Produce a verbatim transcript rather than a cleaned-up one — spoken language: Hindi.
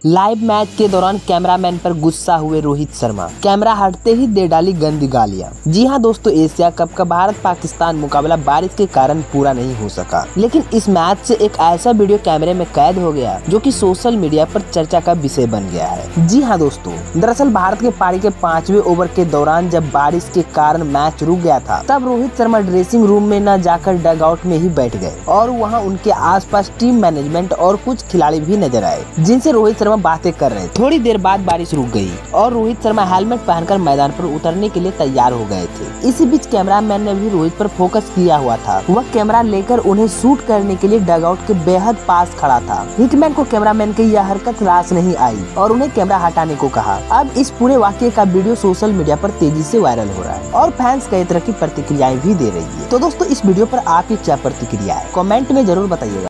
लाइव मैच के दौरान कैमरामैन पर गुस्सा हुए रोहित शर्मा, कैमरा हटते ही दे डाली गंदी गालियां। जी हां दोस्तों, एशिया कप का भारत पाकिस्तान मुकाबला बारिश के कारण पूरा नहीं हो सका, लेकिन इस मैच से एक ऐसा वीडियो कैमरे में कैद हो गया जो कि सोशल मीडिया पर चर्चा का विषय बन गया है। जी हां दोस्तों, दरअसल भारत के पारी के पांचवें ओवर के दौरान जब बारिश के कारण मैच रुक गया था, तब रोहित शर्मा ड्रेसिंग रूम में न जाकर डगआउट में ही बैठ गए और वहाँ उनके आसपास टीम मैनेजमेंट और कुछ खिलाड़ी भी नजर आए, जिनसे रोहित शर्मा बातें कर रहे थे। थोड़ी देर बाद बारिश रुक गई और रोहित शर्मा हेलमेट पहनकर मैदान पर उतरने के लिए तैयार हो गए थे। इसी बीच कैमरामैन ने भी रोहित पर फोकस किया हुआ था। वह कैमरा लेकर उन्हें शूट करने के लिए डगआउट के बेहद पास खड़ा था। हिटमैन को कैमरामैन की यह हरकत रास नहीं आई और उन्हें कैमरा हटाने को कहा। अब इस पूरे वाकये का वीडियो सोशल मीडिया पर तेजी से वायरल हो रहा है और फैंस कई तरह की प्रतिक्रियाएं भी दे रही है। तो दोस्तों, इस वीडियो पर आपकी क्या प्रतिक्रिया है, कमेंट में जरूर बताइएगा।